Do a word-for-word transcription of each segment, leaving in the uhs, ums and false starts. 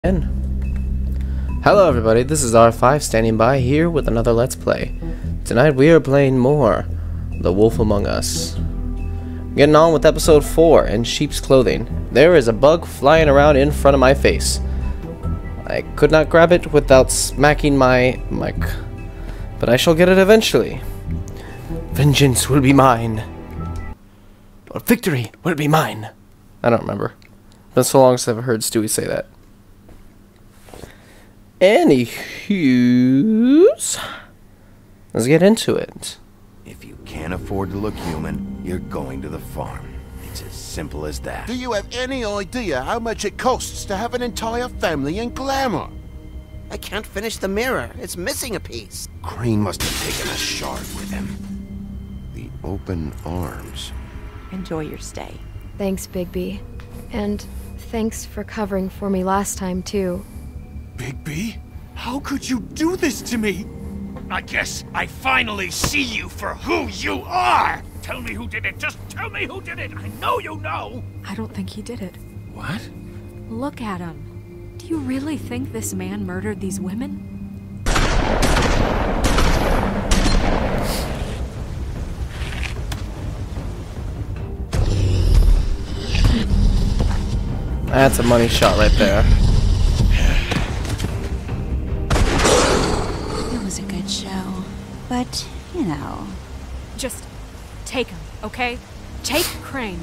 In. Hello everybody, this is R five standing by here with another Let's Play. Tonight we are playing more The Wolf Among Us. Getting on with episode four in sheep's clothing. There is a bug flying around in front of my face. I could not grab it without smacking my mic, but I shall get it eventually. Vengeance will be mine. Or victory will be mine. I don't remember. It's been so long since I've heard Stewie say that. Anywho's, let's get into it. If you can't afford to look human, you're going to the farm. It's as simple as that. Do you have any idea how much it costs to have an entire family in glamour? I can't finish the mirror. It's missing a piece. Crane must have taken a shard with him. The open arms. Enjoy your stay. Thanks, Bigby. And thanks for covering for me last time, too. Bigby? How could you do this to me? I guess I finally see you for who you are! Tell me who did it! Just tell me who did it! I know you know! I don't think he did it. What? Look at him. Do you really think this man murdered these women? That's a money shot right there. It was a good show, but, you know... Just take him, okay? Take Crane.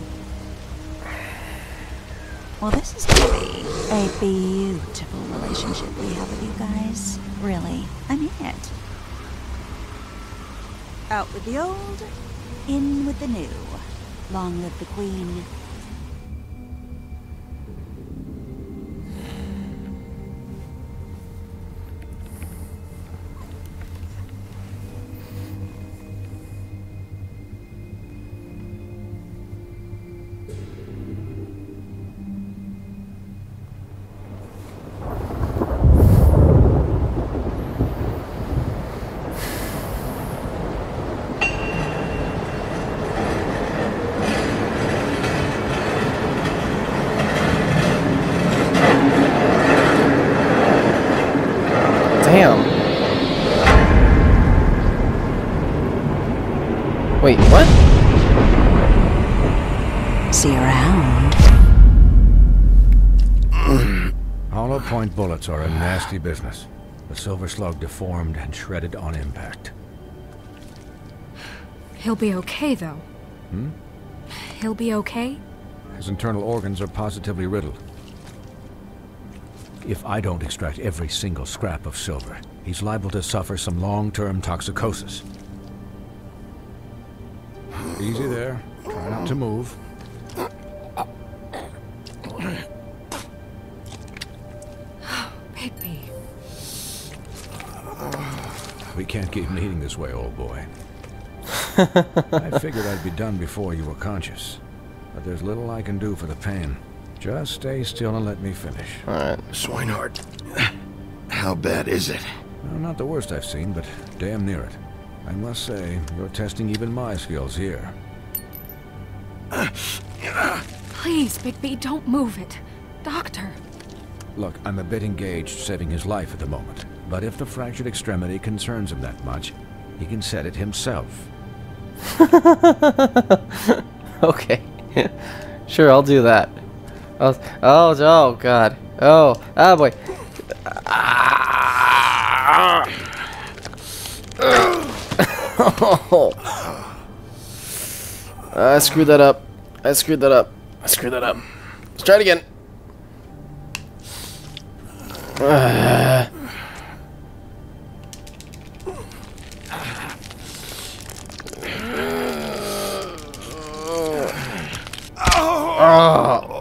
Well, this is gonna be a beautiful relationship we have with you guys. Really, I mean it. Out with the old, in with the new. Long live the Queen. Damn. Wait, what? See you around. Hollow point bullets are a nasty business. The silver slug deformed and shredded on impact. He'll be okay, though. Hmm? He'll be okay? His internal organs are positively riddled. If I don't extract every single scrap of silver, he's liable to suffer some long-term toxicosis. Easy there. Try not to move. Bigby. We can't keep bleeding this way, old boy. I figured I'd be done before you were conscious. But there's little I can do for the pain. Just stay still and let me finish. Alright. Swinehart, how bad is it? Well, not the worst I've seen, but damn near it. I must say, you're testing even my skills here. Please, Bigby, don't move it. Doctor. Look, I'm a bit engaged saving his life at the moment. But if the fractured extremity concerns him that much, he can set it himself. Okay. Sure, I'll do that. Oh, oh, oh, God. Oh, oh, boy. Oh. I screwed that up. I screwed that up. I screwed that up. Let's try it again. Uh. Oh.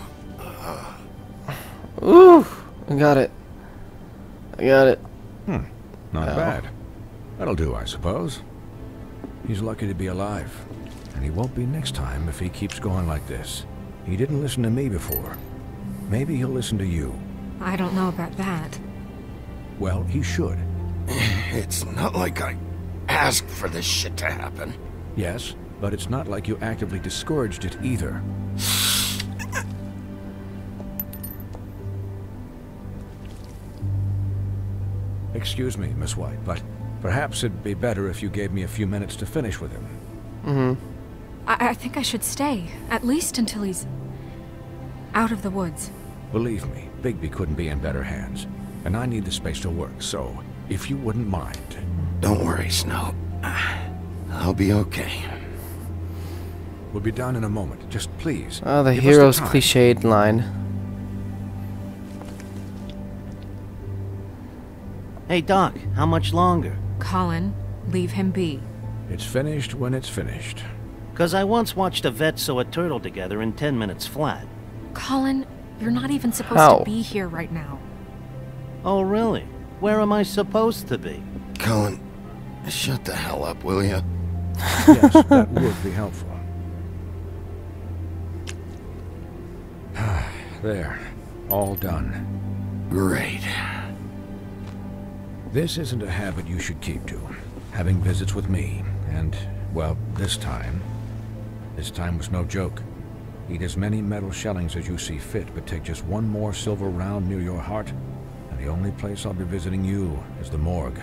Ooh, I got it. I got it. Hmm, not Ow. bad. That'll do, I suppose. He's lucky to be alive. And he won't be next time if he keeps going like this. He didn't listen to me before. Maybe he'll listen to you. I don't know about that. Well, he should. It's not like I asked for this shit to happen. Yes, but it's not like you actively discouraged it either. Excuse me, Miss White, but perhaps it'd be better if you gave me a few minutes to finish with him. Mm-hmm. I, I think I should stay, at least until he's out of the woods. Believe me, Bigby couldn't be in better hands, and I need the space to work, so if you wouldn't mind. Don't worry, Snow. I'll be okay. We'll be done in a moment. Just please. Oh, the give us hero's time. cliched line. Hey, Doc, how much longer? Colin, leave him be. It's finished when it's finished. Because I once watched a vet sew a turtle together in ten minutes flat. Colin, you're not even supposed How? to be here right now. Oh, really? Where am I supposed to be? Colin, shut the hell up, will you? Yes, that would be helpful. There. All done. Great. This isn't a habit you should keep to. Having visits with me, and, well, this time... This time was no joke. Eat as many metal shellings as you see fit, but take just one more silver round near your heart, and the only place I'll be visiting you is the morgue.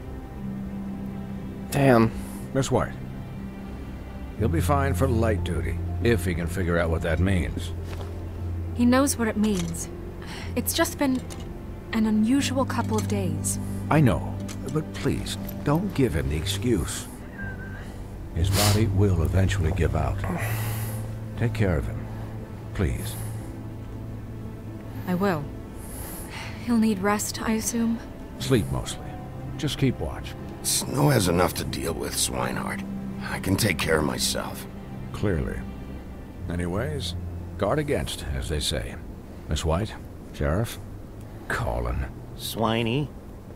Damn. Miss White. He'll be fine for light duty, if he can figure out what that means. He knows what it means. It's just been an unusual couple of days. I know, but please, don't give him the excuse. His body will eventually give out. Take care of him, please. I will. He'll need rest, I assume? Sleep mostly. Just keep watch. Snow has enough to deal with, Swinehart. I can take care of myself. Clearly. Anyways, guard against, as they say. Miss White, Sheriff, Colin. Swiney.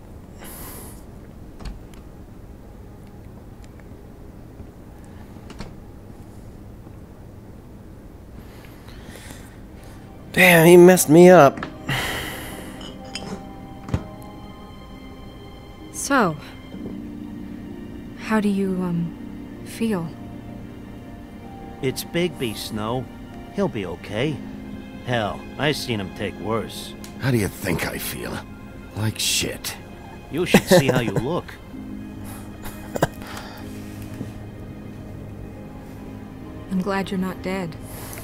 Damn, he messed me up. So, how do you, um, feel? It's Bigby, Snow. He'll be okay. Hell, I seen him take worse. How do you think I feel? Like shit. You should see how you look. I'm glad you're not dead.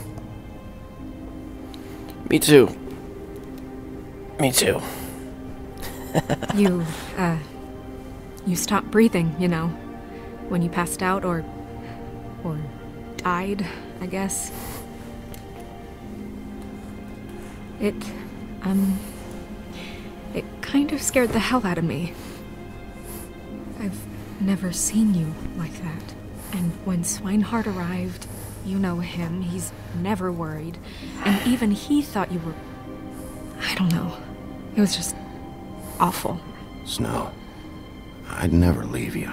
Me too. Me too. You, uh, you stopped breathing, you know, when you passed out or, or died, I guess. It, um, it kind of scared the hell out of me. I've never seen you like that. And when Swinehart arrived, you know him, he's never worried. And even he thought you were... I don't know. It was just awful. Snow, I'd never leave you.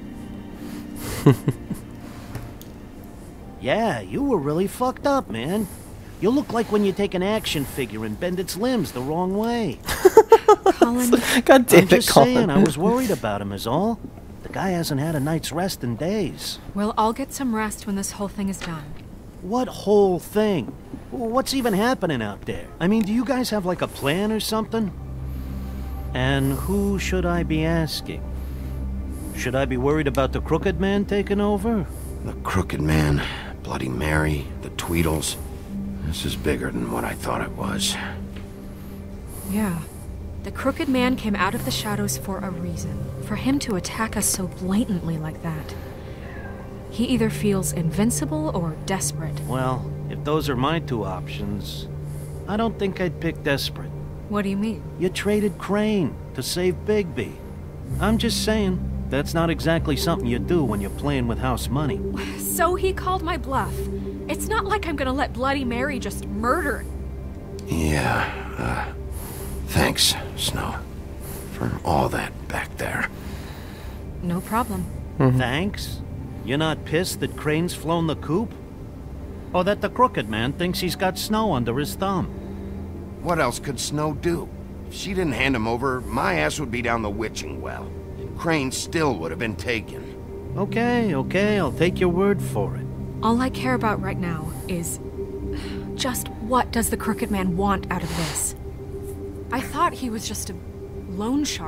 Yeah, you were really fucked up, man. You look like when you take an action figure and bend its limbs the wrong way. Colin... God damn I'm it, just Colin. saying, I was worried about him is all. The guy hasn't had a night's rest in days. We'll all get some rest when this whole thing is done. What whole thing? What's even happening out there? I mean, do you guys have like a plan or something? And who should I be asking? Should I be worried about the Crooked Man taking over? The Crooked Man, Bloody Mary, the Tweedles. This is bigger than what I thought it was. Yeah. The Crooked Man came out of the shadows for a reason. For him to attack us so blatantly like that. He either feels invincible or desperate. Well, if those are my two options, I don't think I'd pick desperate. What do you mean? You traded Crane to save Bigby. I'm just saying, that's not exactly something you do when you're playing with house money. So he called my bluff. It's not like I'm gonna let Bloody Mary just murder. Yeah, uh, thanks, Snow, for all that back there. No problem. Mm-hmm. Thanks? You're not pissed that Crane's flown the coop? Or that the Crooked Man thinks he's got Snow under his thumb? What else could Snow do? If she didn't hand him over, my ass would be down the witching well. And Crane still would have been taken. Okay, okay, I'll take your word for it. All I care about right now is... just what does the Crooked Man want out of this? I thought he was just a loan shark.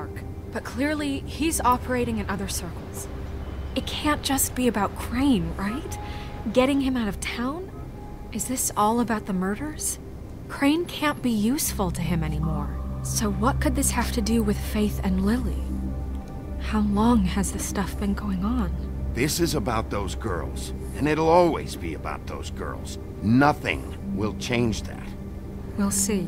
but clearly he's operating in other circles. It can't just be about Crane, right? Getting him out of town? Is this all about the murders? Crane can't be useful to him anymore. So what could this have to do with Faith and Lily? How long has this stuff been going on? This is about those girls, and it'll always be about those girls. Nothing will change that. We'll see.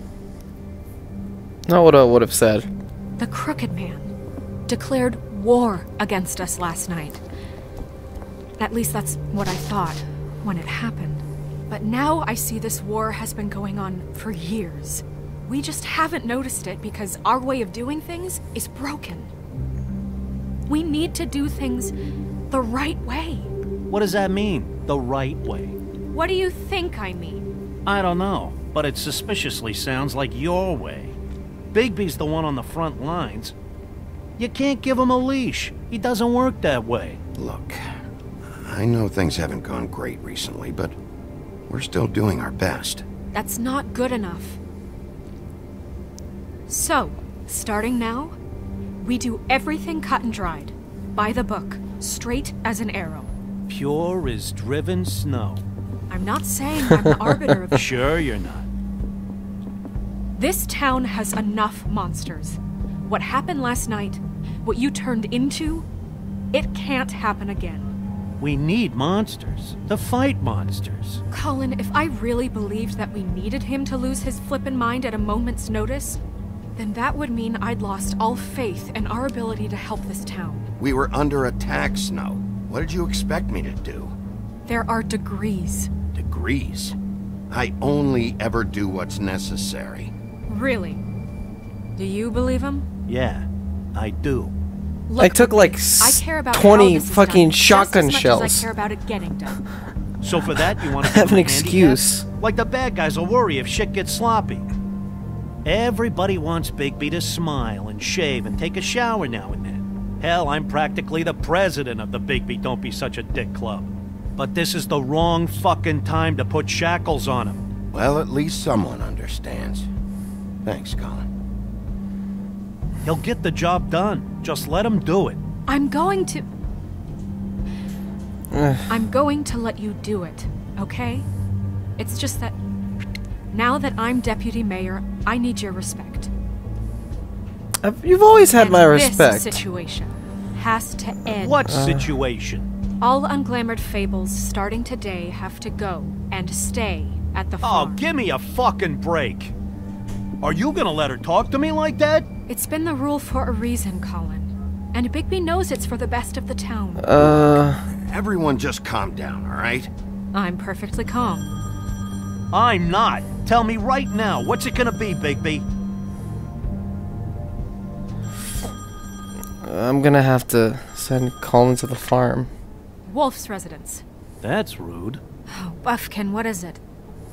Not what I would have said. The Crooked Man declared war against us last night. At least that's what I thought when it happened. But now I see this war has been going on for years. We just haven't noticed it because our way of doing things is broken. We need to do things the right way. What does that mean, the right way? What do you think I mean? I don't know, but it suspiciously sounds like your way. Bigby's the one on the front lines. You can't give him a leash. He doesn't work that way. Look, I know things haven't gone great recently, but we're still doing our best. That's not good enough. So, starting now, we do everything cut and dried. By the book, straight as an arrow. Pure as driven snow. I'm not saying I'm the arbiter of... Sure you're not. This town has enough monsters. What happened last night, what you turned into, it can't happen again. We need monsters. To fight monsters. Colin, if I really believed that we needed him to lose his flippin' mind at a moment's notice, then that would mean I'd lost all faith in our ability to help this town. We were under attack, Snow. What did you expect me to do? There are degrees. Degrees? I only ever do what's necessary. Really? Do you believe him? Yeah, I do. Look, I took like I care about twenty how this is fucking done shotgun just as much shells. As I care about it getting done. So for that, you want to have an a excuse. handicap? Like the bad guys will worry if shit gets sloppy. Everybody wants Bigby to smile and shave and take a shower now and then. Hell, I'm practically the president of the Bigby Don't Be Such a Dick Club. But this is the wrong fucking time to put shackles on him. Well, at least someone understands. Thanks, Colin. He'll get the job done. Just let him do it. I'm going to... I'm going to let you do it, okay? It's just that... Now that I'm deputy mayor, I need your respect. I've, you've always had and my respect. This situation has to end. What uh. situation? All unglamored fables starting today have to go and stay at the farm. Oh, give me a fucking break. Are you gonna let her talk to me like that? It's been the rule for a reason, Colin. And Bigby knows it's for the best of the town. Uh... Everyone just calm down, all right? I'm perfectly calm. I'm not. Tell me right now, what's it gonna be, Bigby? I'm gonna have to send Colin to the farm. Wolf's residence. That's rude. Oh, Buffkin, what is it?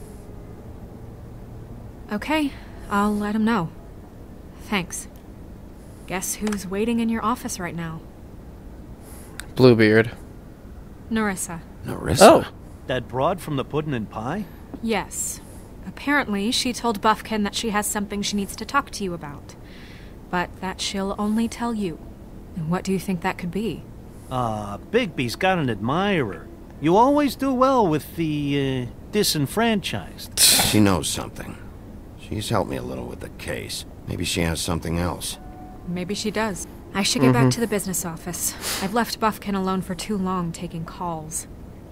Okay, I'll let him know. Thanks. Guess who's waiting in your office right now? Bluebeard. Nerissa. Nerissa? Oh. That broad from the Puddin' and Pie? Yes. Apparently, she told Buffkin that she has something she needs to talk to you about. But that she'll only tell you. And what do you think that could be? Ah, uh, Bigby's got an admirer. You always do well with the, uh, disenfranchised. She knows something. She's helped me a little with the case. Maybe she has something else. Maybe she does. I should get mm-hmm. back to the business office. I've left Buffkin alone for too long taking calls.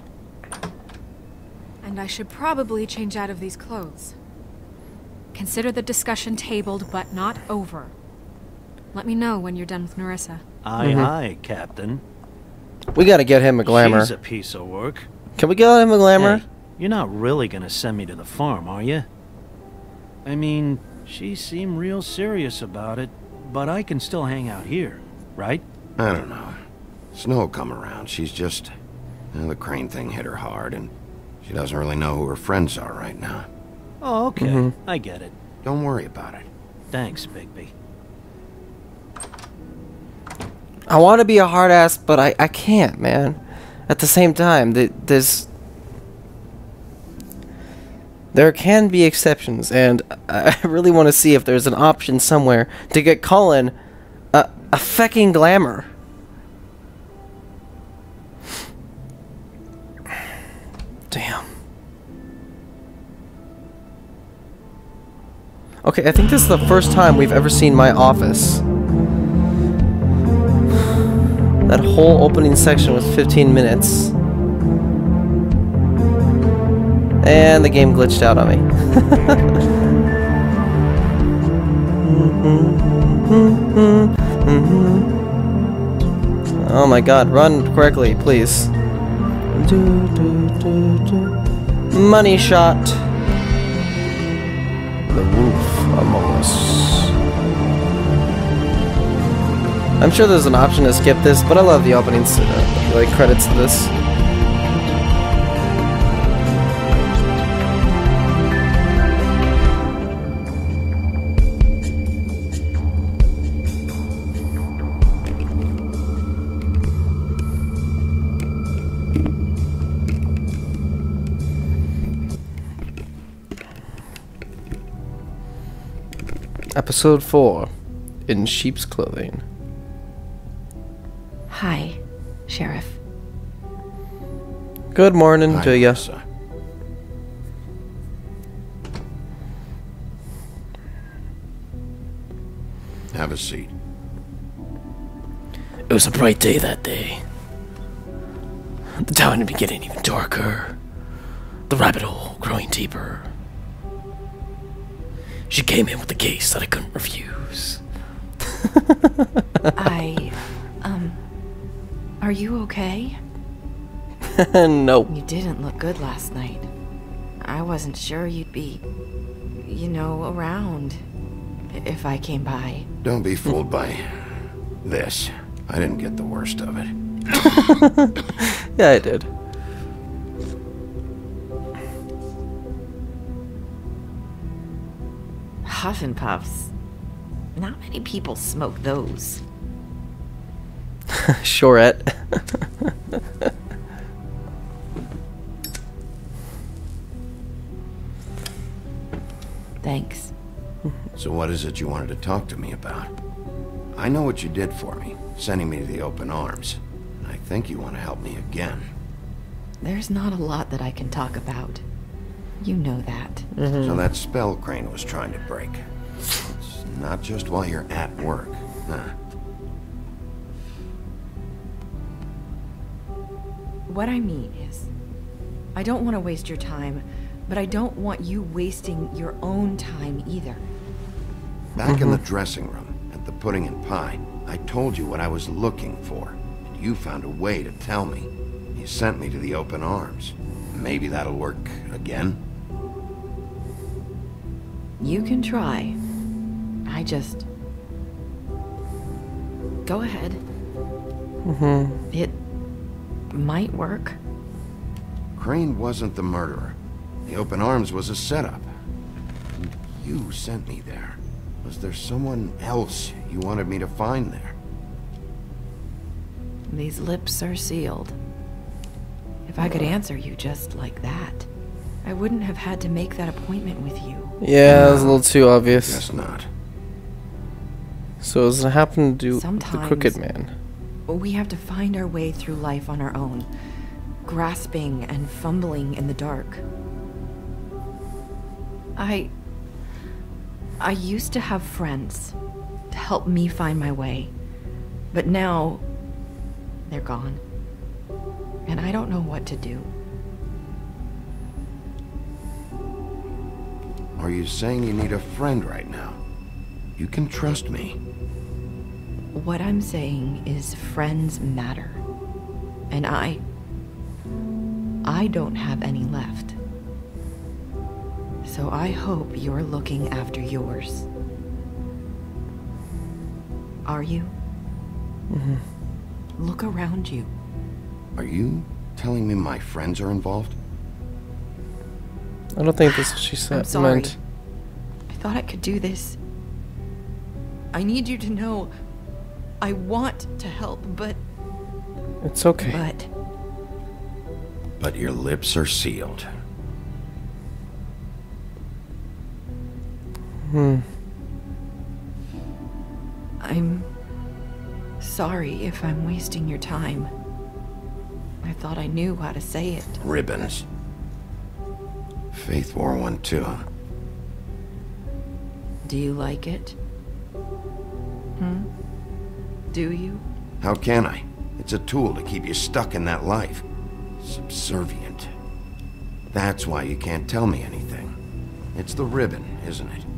And I should probably change out of these clothes. Consider the discussion tabled, but not over. Let me know when you're done with Nerissa. Aye, mm-hmm. aye, Captain. We gotta get him a glamour. She's a piece of work. Can we get him a glamour? Hey, you're not really gonna send me to the farm, are you? I mean, she seemed real serious about it, but I can still hang out here, right? I don't know. Snow will come around. She's just... You know, the Crane thing hit her hard, and she doesn't really know who her friends are right now. Oh, okay. Mm-hmm. I get it. Don't worry about it. Thanks, Bigby. I want to be a hard ass, but I, I can't, man. At the same time, th there's... There can be exceptions, and I really want to see if there's an option somewhere to get Colin... Uh, A fucking glamour. Damn. Okay, I think this is the first time we've ever seen my office. That whole opening section was fifteen minutes. And the game glitched out on me. Oh my god, run correctly, please. Money shot. The wolf among us. I'm sure there's an option to skip this, but I love the opening uh, like credits to this. Episode four, In Sheep's Clothing. Hi, Sheriff. Good morning Hi, to ya. Melissa. Have a seat. It was a bright day that day. The town had been getting even darker. The rabbit hole growing deeper. She came in with a case that I couldn't refuse. I, um, are you okay? No. You didn't look good last night. I wasn't sure you'd be, you know, around if I came by. Don't be fooled by this. I didn't get the worst of it. Yeah, I did. Huff and Puffs. Not many people smoke those. Shorette. Thanks. So what is it you wanted to talk to me about? I know what you did for me, sending me to the open arms. I think you want to help me again. There's not a lot that I can talk about. You know that. Mm-hmm. So that spell Crane was trying to break. It's not just while you're at work, huh? What I mean is, I don't want to waste your time, but I don't want you wasting your own time either. Back Mm-hmm. in the dressing room, at the pudding and pie, I told you what I was looking for, and you found a way to tell me. You sent me to the open arms. Maybe that'll work again? You can try. I just... Go ahead. Mm-hmm. It might work. Crane wasn't the murderer. The open arms was a setup. And you sent me there. Was there someone else you wanted me to find there? These lips are sealed. If I could answer you just like that, I wouldn't have had to make that appointment with you. Yeah, that was a little too obvious. Guess not. So does it happen to do with the Sometimes- Crooked Man? We have to find our way through life on our own, grasping and fumbling in the dark. I... I used to have friends to help me find my way, but now they're gone, and I don't know what to do. Are you saying you need a friend right now? You can trust me. What I'm saying is friends matter, and I... I don't have any left. So I hope you're looking after yours. Are you? Mm-hmm. Look around you. Are you telling me my friends are involved? I don't think that's what she said. I'm sorry. Meant. I thought I could do this. I need you to know I want to help, but... It's okay. But... But your lips are sealed. Hmm. I'm sorry if I'm wasting your time. I thought I knew how to say it. Ribbons. Faith wore one too. Do you like it? Hmm? Do you? How can I? It's a tool to keep you stuck in that life. Subservient. That's why you can't tell me anything. It's the ribbon, isn't it?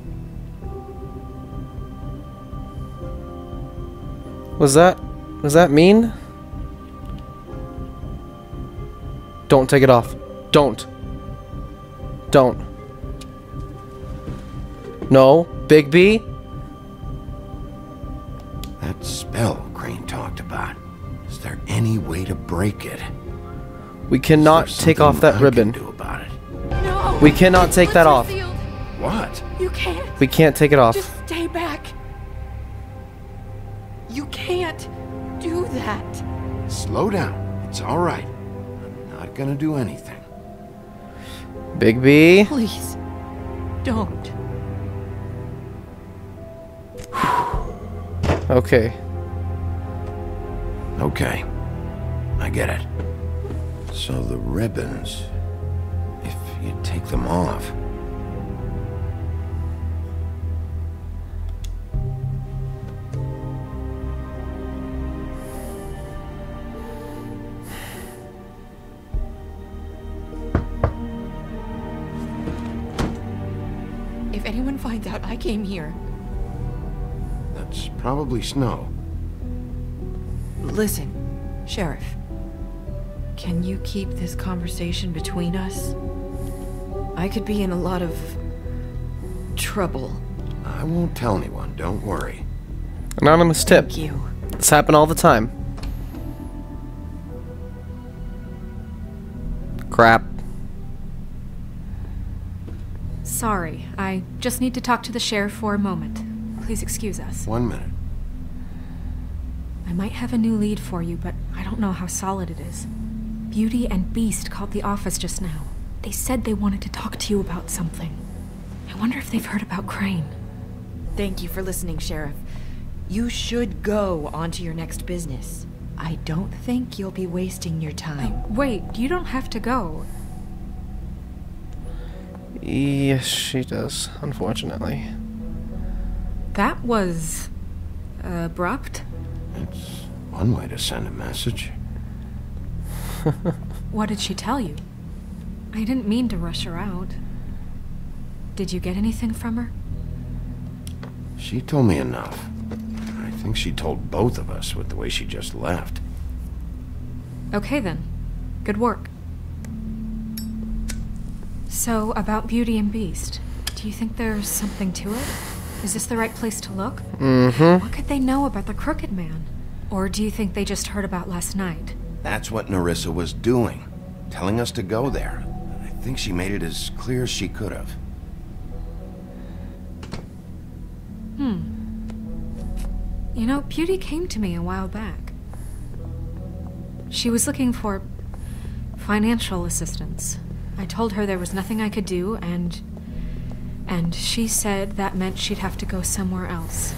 Was that... was that mean? Don't take it off. Don't. Don't. No. Bigby? That spell Crane talked about. Is there any way to break it? We cannot take off that I ribbon. Can do about it? No! We cannot take that off. Sealed. What? You can't. We can't take it off. Just stay back. You can't do that. Slow down. It's all right. I'm not gonna do anything. Bigby? Please, don't. Okay. Okay. I get it. So the ribbons, if you take them off... If anyone finds out I came here... That's probably Snow. Listen, Sheriff. Can you keep this conversation between us? I could be in a lot of... trouble. I won't tell anyone, don't worry. Anonymous tip. Thank you. This happen all the time. Crap. Sorry, I just need to talk to the sheriff for a moment. Please excuse us. One minute. I might have a new lead for you, but I don't know how solid it is. Beauty and Beast called the office just now. They said they wanted to talk to you about something. I wonder if they've heard about Crane. Thank you for listening, Sheriff. You should go on to your next business. I don't think you'll be wasting your time. Oh, wait, you don't have to go. Yes, she does, unfortunately. That was... abrupt. It's one way to send a message. What did she tell you? I didn't mean to rush her out. Did you get anything from her? She told me enough. I think she told both of us with the way she just left. Okay then. Good work. So, about Beauty and Beast, do you think there's something to it? Is this the right place to look? Mm-hmm. What could they know about the Crooked Man? Or do you think they just heard about last night? That's what Nerissa was doing. Telling us to go there. I think she made it as clear as she could have. Hmm. You know, Beauty came to me a while back. She was looking for financial assistance. I told her there was nothing I could do, and... and she said that meant she'd have to go somewhere else.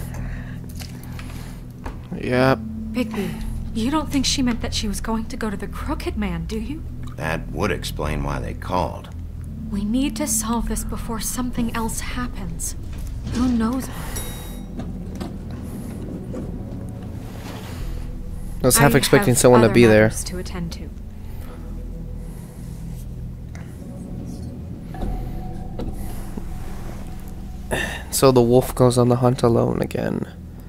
Yep. Bigby, you don't think she meant that she was going to go to the Crooked Man, do you? That would explain why they called. We need to solve this before something else happens. Who knows what? I was half I expecting have someone to other be there. matters to attend to. So the wolf goes on the hunt alone again.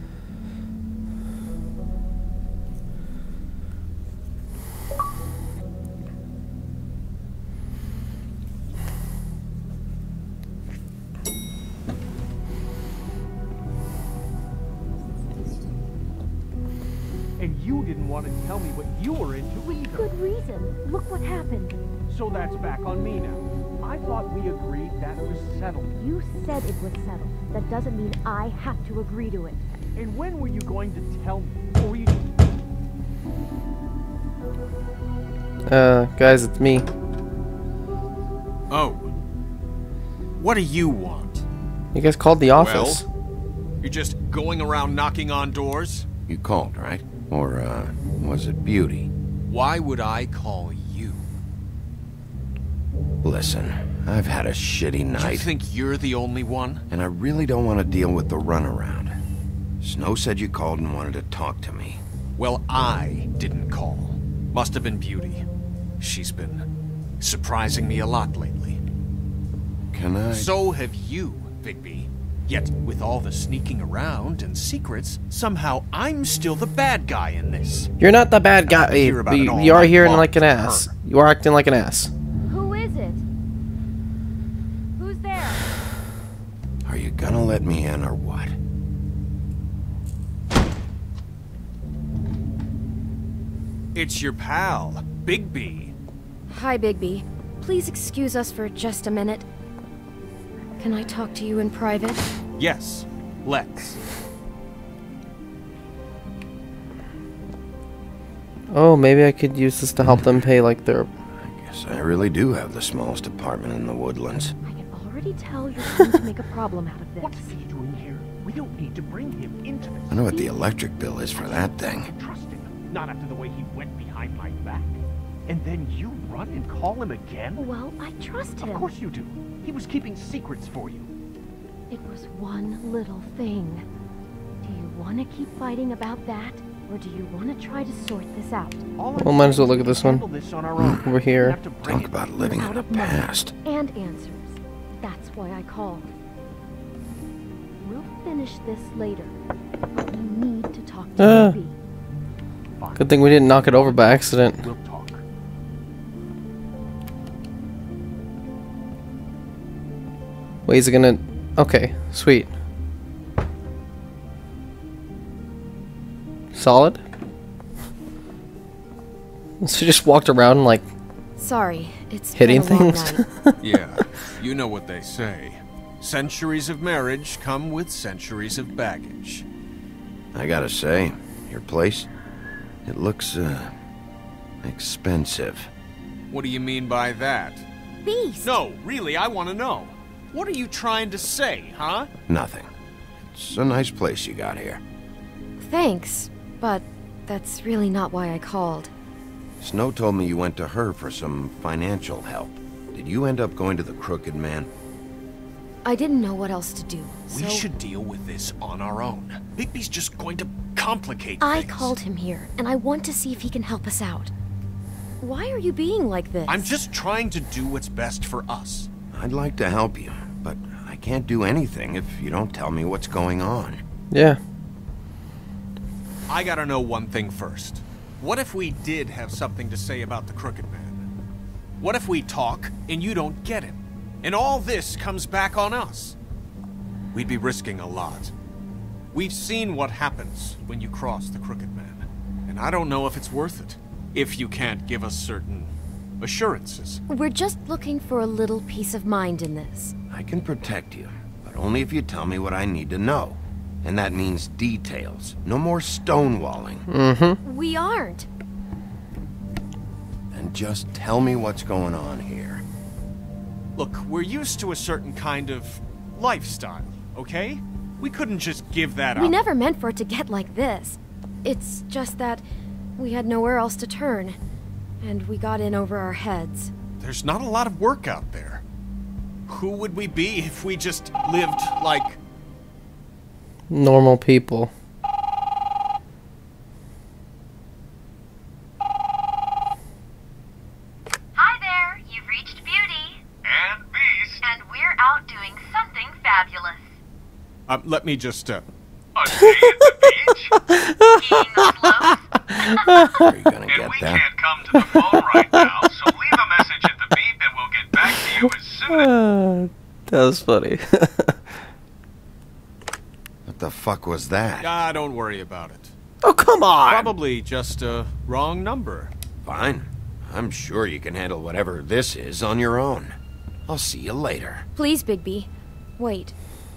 And you didn't want to tell me what you were into either. Good reason. Look what happened. So that's back on me now. I thought we agreed that was settled. You said it was settled. That doesn't mean I have to agree to it. And when were you going to tell me? Or were you... Uh, guys, it's me. Oh. What do you want? You guys called the office. Well, you're just going around knocking on doors? You called, right? Or, uh, was it Beauty? Why would I call you? Listen, I've had a shitty night. You think you're the only one? And I really don't want to deal with the runaround. Snow said you called and wanted to talk to me. Well, I didn't call. Must have been Beauty. She's been surprising me a lot lately. Can I? So have you, Bigby. Yet, with all the sneaking around and secrets, somehow I'm still the bad guy in this. You're not the bad guy. Hear about You, it all you are night hearing long like an from ass. her. You are acting like an ass. Who is it? Who's there? Are you gonna let me in or what? It's your pal, Bigby. Hi, Bigby. Please excuse us for just a minute. Can I talk to you in private? Yes, let's. Oh, maybe I could use this to help them pay like their... Guess I really do have the smallest apartment in the woodlands. I can already tell you're trying to make a problem out of this. What's he doing here? We don't need to bring him into this. I know what the electric bill is for that thing. Trust him. Not after the way he went behind my back. And then you run and call him again? Well, I trust him. Of course you do. He was keeping secrets for you. It was one little thing. Do you want to keep fighting about that? Or do you want to try to sort this out? Well, might as well look at this one. This on our own. Over here. Talk about living in Out the of money past. and answers. That's why I called. We'll finish this later. But we need to talk to Ah. Bigby. Good thing we didn't knock it over by accident. We'll talk. Wait, is it gonna... Okay, sweet. Solid? So just walked around like... Sorry, it's hitting been a long things? night. Yeah, you know what they say. Centuries of marriage come with centuries of baggage. I gotta say, your place, it looks, uh, expensive. What do you mean by that? Beast! No, really, I want to know. What are you trying to say, huh? Nothing. It's a nice place you got here. Thanks, but that's really not why I called. Snow told me you went to her for some financial help. Did you end up going to the Crooked Man? I didn't know what else to do, so... We should deal with this on our own. Bigby's just going to complicate I things. called him here, and I want to see if he can help us out. Why are you being like this? I'm just trying to do what's best for us. I'd like to help you, but I can't do anything if you don't tell me what's going on. Yeah. I gotta know one thing first. What if we did have something to say about the Crooked Man? What if we talk and you don't get him? And all this comes back on us? We'd be risking a lot. We've seen what happens when you cross the Crooked Man. And I don't know if it's worth it. If you can't give us certain assurances. We're just looking for a little peace of mind in this. I can protect you, but only if you tell me what I need to know. And that means details. No more stonewalling. Mm-hmm. We aren't. And just tell me what's going on here. Look, we're used to a certain kind of lifestyle, okay? We couldn't just give that We up. never meant for it to get like this. It's just that we had nowhere else to turn. And we got in over our heads. There's not a lot of work out there. Who would we be if we just lived like... Normal people. Hi there, you've reached Beauty. And Beast. And we're out doing something fabulous. Um, let me just, uh... A day at the beach? Skiing the slopes? Are you gonna get And we that? can't come to the phone right now, so leave a message at the beep and we'll get back to you as soon as... Uh, that was funny. What the fuck was that? Ah, don't worry about it. Oh, come on! Probably just a wrong number. Fine. I'm sure you can handle whatever this is on your own. I'll see you later. Please, Bigby. Wait.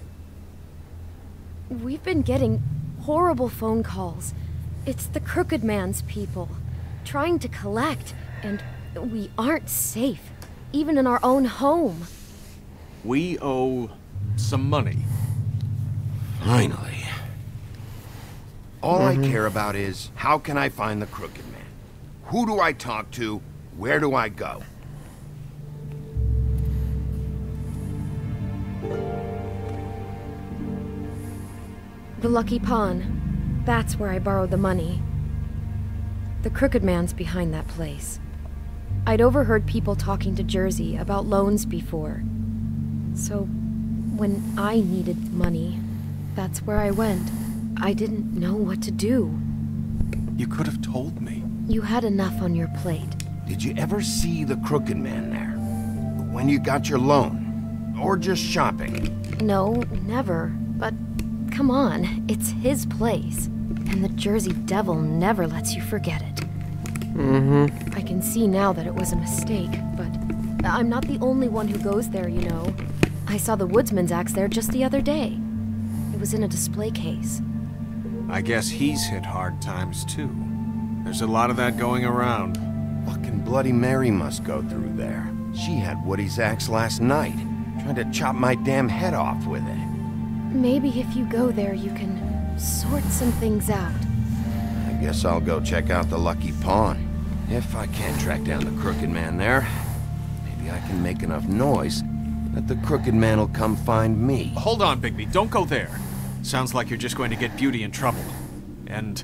We've been getting horrible phone calls. It's the Crooked Man's people. Trying to collect, and we aren't safe. Even in our own home. We owe some money. Finally. All Mm-hmm. I care about is, how can I find the Crooked Man? Who do I talk to? Where do I go? The Lucky Pawn. That's where I borrowed the money. The Crooked Man's behind that place. I'd overheard people talking to Jersey about loans before. So, when I needed money, that's where I went. I didn't know what to do. You could have told me. You had enough on your plate. Did you ever see the Crooked Man there? When you got your loan? Or just shopping? No, never. But come on, it's his place. And the Jersey Devil never lets you forget it. Mm-hmm. I can see now that it was a mistake, but I'm not the only one who goes there, you know. I saw the woodsman's axe there just the other day. It was in a display case. I guess he's hit hard times too. There's a lot of that going around. Fucking Bloody Mary must go through there. She had Woody's axe last night, trying to chop my damn head off with it. Maybe if you go there, you can sort some things out. I guess I'll go check out the Lucky Pawn. If I can't track down the Crooked Man there, maybe I can make enough noise that the Crooked Man will come find me. Hold on, Bigby. Don't go there. Sounds like you're just going to get Beauty in trouble. And...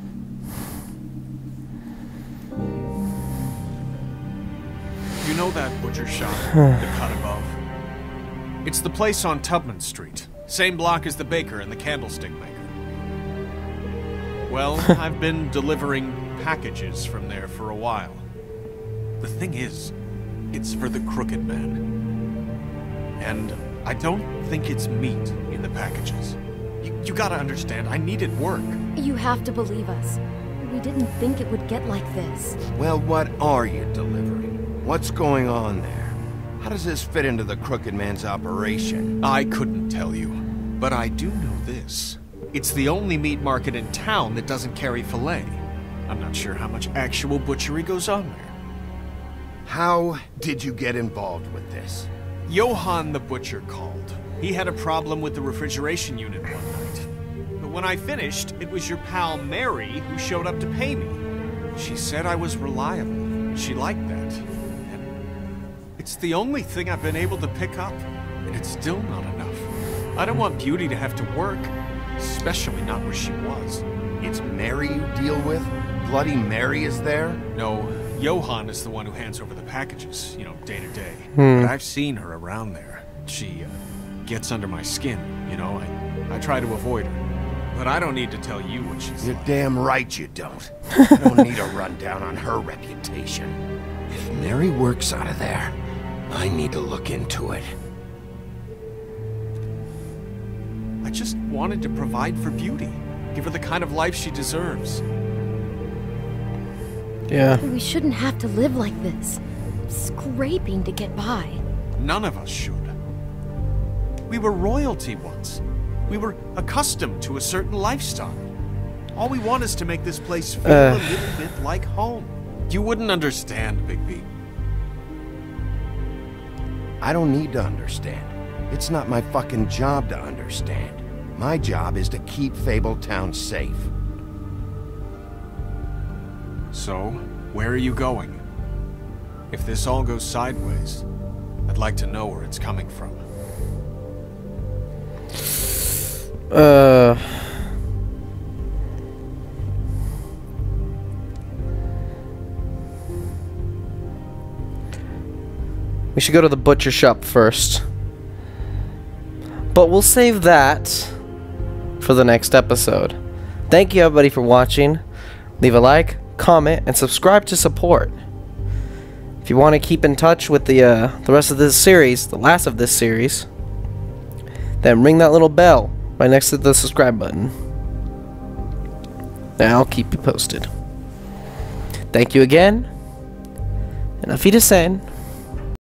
you know that butcher shop, the cut above? It's the place on Tubman Street. Same block as the baker and the candlestick maker. Well, I've been delivering packages from there for a while. The thing is, it's for the Crooked Man. And I don't think it's meat in the packages. You, you gotta understand, I needed work. You have to believe us. We didn't think it would get like this. Well, what are you delivering? What's going on there? How does this fit into the Crooked Man's operation? I couldn't tell you, but I do know this. It's the only meat market in town that doesn't carry filet. I'm not sure how much actual butchery goes on there. How did you get involved with this? Johann the butcher called. He had a problem with the refrigeration unit one night. But when I finished, it was your pal Mary who showed up to pay me. She said I was reliable. She liked that. And it's the only thing I've been able to pick up, and it's still not enough. I don't want Beauty to have to work, especially not where she was. It's Mary you deal with? Bloody Mary is there? No, Johann is the one who hands over the packages, you know, day to day. Hmm. But I've seen her around there. She uh, gets under my skin, you know. I, I try to avoid her. But I don't need to tell you what she's You're like. damn right you don't. I don't need a rundown on her reputation. If Mary works out of there, I need to look into it. I just wanted to provide for Beauty. Give her the kind of life she deserves. Yeah. We shouldn't have to live like this. Scraping to get by. None of us should. We were royalty once. We were accustomed to a certain lifestyle. All we want is to make this place feel Uh. a little bit like home. You wouldn't understand, Bigby. I don't need to understand. It's not my fucking job to understand. My job is to keep Fabletown safe. So, where are you going? If this all goes sideways, I'd like to know where it's coming from. Uh... We should go to the butcher shop first. But we'll save that for the next episode. Thank you everybody for watching. Leave a like, comment, and subscribe to support. If you want to keep in touch with the uh, the rest of this series, the last of this series, then ring that little bell right next to the subscribe button. And I'll keep you posted. Thank you again, and auf Wiedersehen.